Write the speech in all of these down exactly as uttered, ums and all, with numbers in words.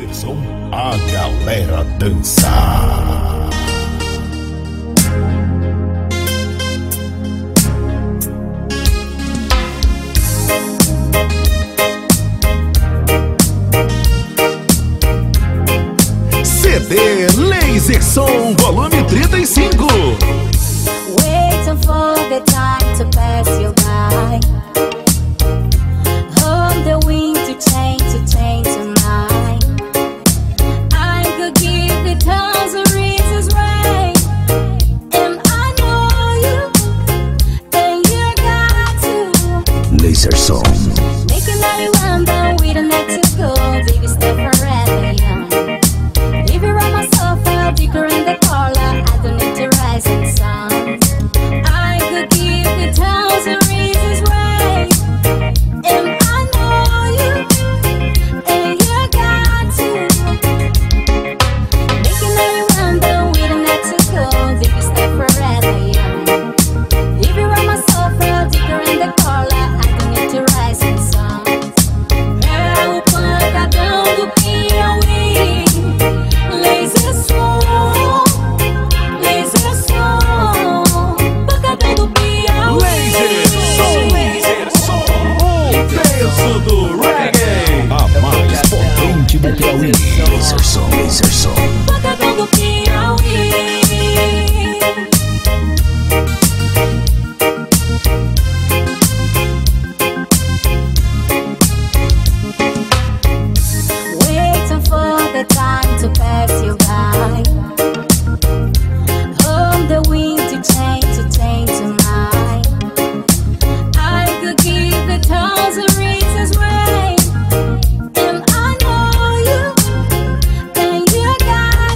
Laser Som, a galera dançar. C D Laser Som volume trinta e cinco. Waiting for the time to pass you by. Hold the wind to change, to change your mind. I could give a thousand reasons why, and I know you, and you got to. Laser Som. Making everyone but we don't have to go. Baby, step forever young. Leave it on my sofa, deeper in the color. I don't need to rise in sun. I could give a thousand reasons why, and I know you, and you got to. Making everyone but we don't have to go. Baby, step forever young. Leave it on my sofa, deeper in the color. I don't need to rise in sun. É o pancadão do Piauí. Laser Som, Laser Som, pancadão do Piauí. Laser Som, o peso do reggae, a mais potente do Piauí. Laser Som, Laser Som, Pancadão do Piauí. Waiting for the time to pass you by. Hold the wind to change, to change your mind. I could give a thousand reasons why, and I know you, and you got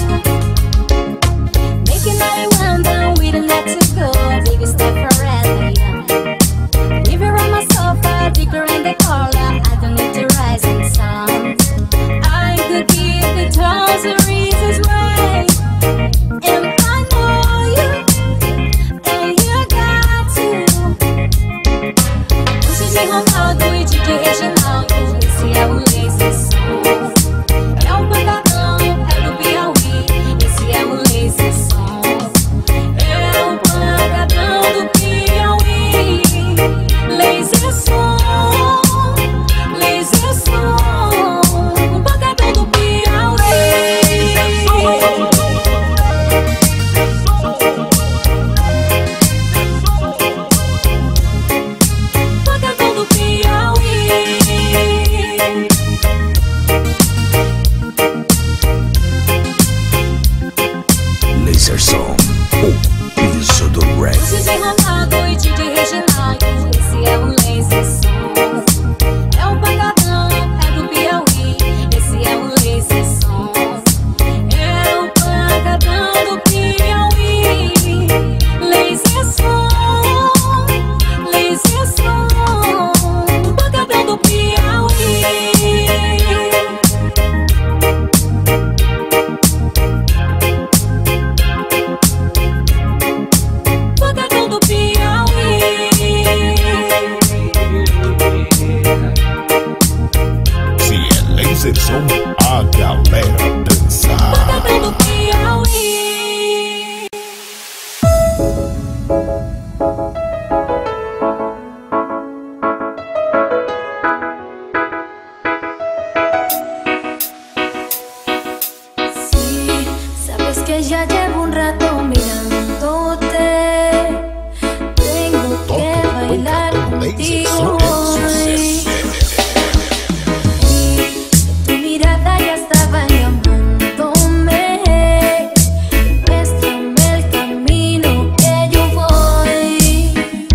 to. Making everyone but we don't have to go. Baby, step forever young. Leave it on my sofa, deeper in the color. I don't need to rise in sun. I could give a thousand reasons why, and I know you, and you got to. O D J Ronaldo e D J Reginaldo, esse é o Laser Som. É o pancadão, é do Piauí, esse é o Laser Som. É o pancadão do Piauí. Laser Som, Laser Som, o pancadão do Piauí. Pancadão do Piauí. Laser Som, o peso do O reggae. D J Ronaldo e D J Reginaldo, esse é o Laser Som. É o pancadão, é do Piauí, esse é o Laser Som. É o pancadão do Piauí. Laser Som, Laser Som, o pancadão do Piauí. Pancadão do Piauí. Se é Laser Som, a galera dançar. Pancadão do Piauí. Sí, sabes que ya llevo un rato mirándote. Tengo que bailar contigo hoy. Tu mirada ya estaba llamándome. Muéstrame el camino que yo voy.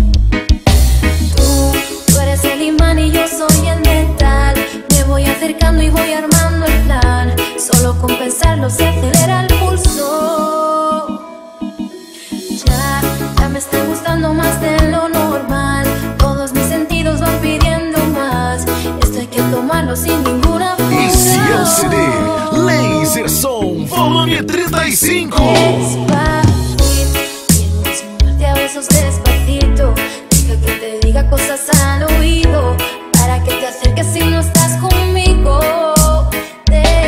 Tú, tú eres el imán y yo soy el metal. Me voy acercando y voy armando el plan. Solo con pensarlo se acelera el pulso. Ya, ya me está gustando más de lo normal. Todos mis sentidos van pidiendo más. Esto hay que tomarlo sin ninguna apuro. Esse é o C D Laser Som, volume trinta e cinco. Despacito, quiero enseñarte a besos despacito. Deja que te diga cosas al oído, para que te acerques si no estás conmigo. Despacito.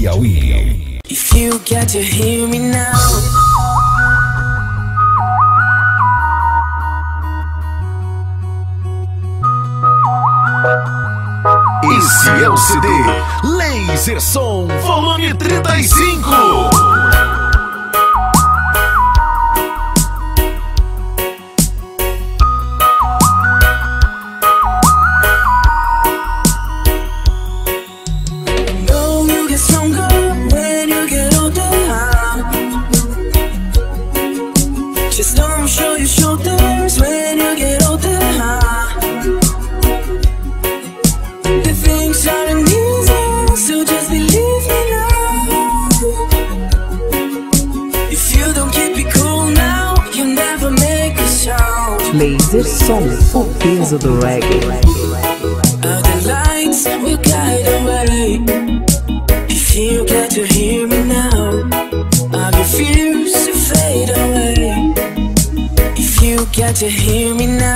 Piauí. If you get to hear me now. Esse é o C D Laser Som Volume trinta e cinco. Just don't show your shoulders when you get older. The things aren't easy, so just believe me now. If you don't keep it cool now, you'll never make a sound. Laser Som, o peso do reggae. Other lights will guide the way. If you get to hear me now, I refuse to fade away. If you get to hear me now.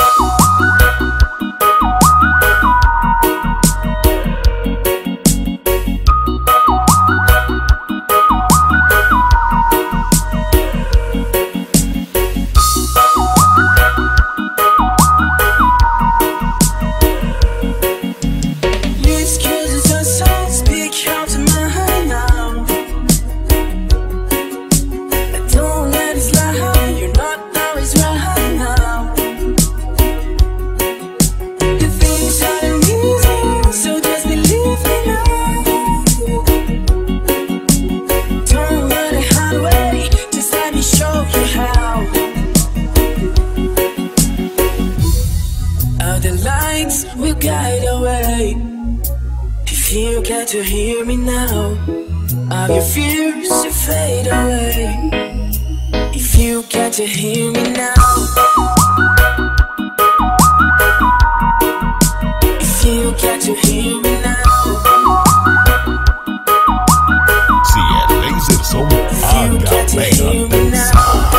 Will guide the way. If you get to hear me now, I refuse to fade away. If you get to hear me now. If you get to hear me now. Se é Laser Som, a galera dança.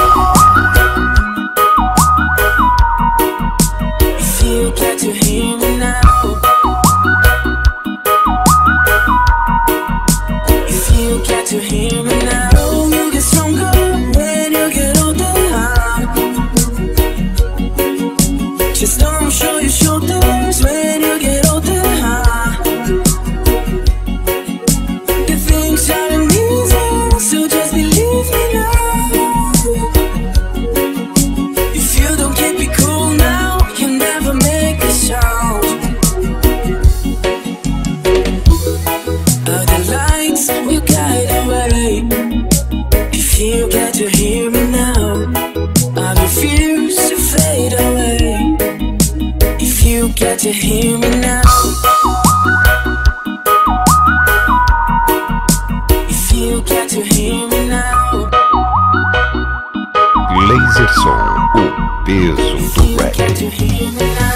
If you get to hear me now. If you get to hear me now. You get stronger when you get older. Just don't show your shoulders when you get older. The things aren't easy, so just believe me now. If you don't keep it cool now, you'll never make a sound. Other lights will guide the way. If you get to hear me now, I refuse to fade away. If you get to hear me now. If you get to hear me now. Laser Som, o peso do Get to reggae. hear me now.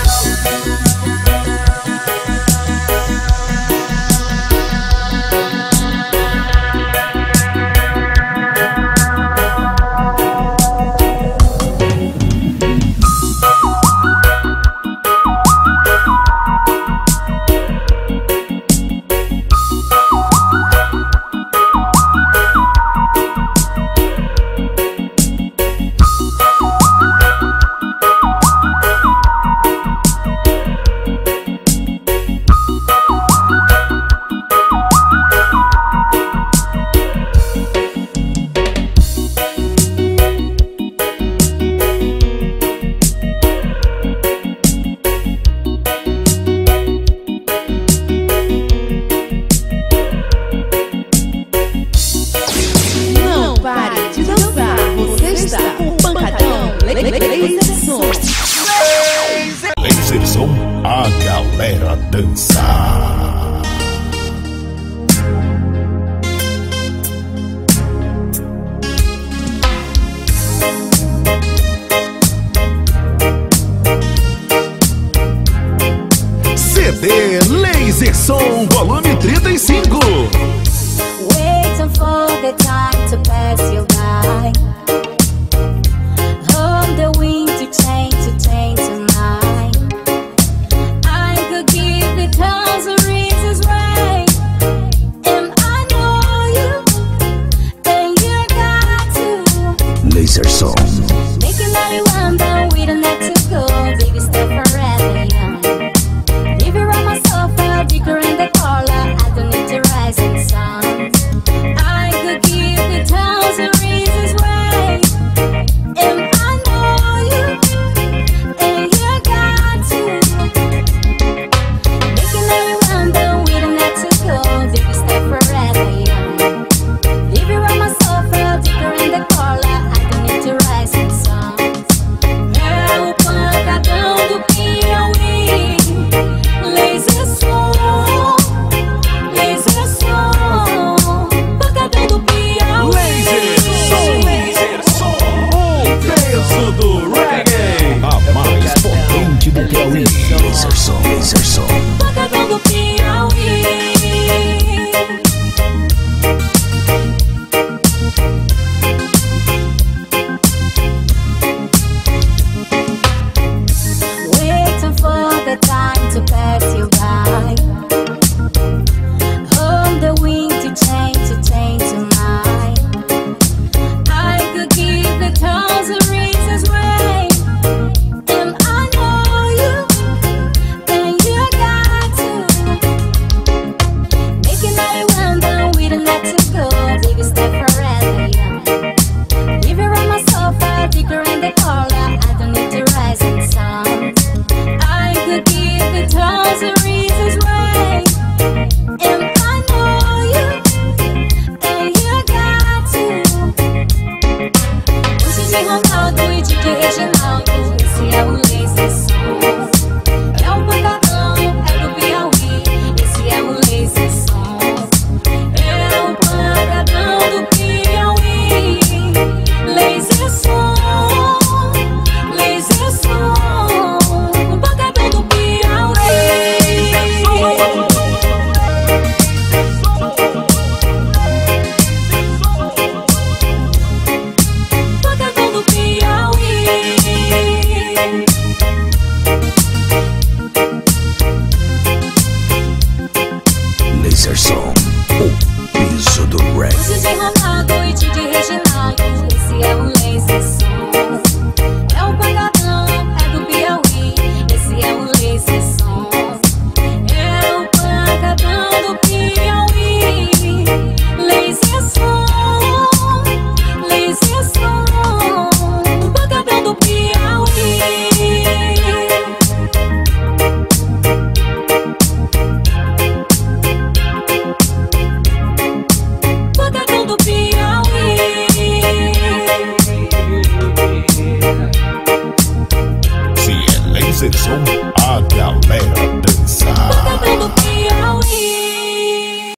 Laser Som, a galera dança. C D Laser Som Volume trinta e cinco. Waiting for the time to pass you by. Hold the wind to change, to change tonight. I could give it time. Laser Som.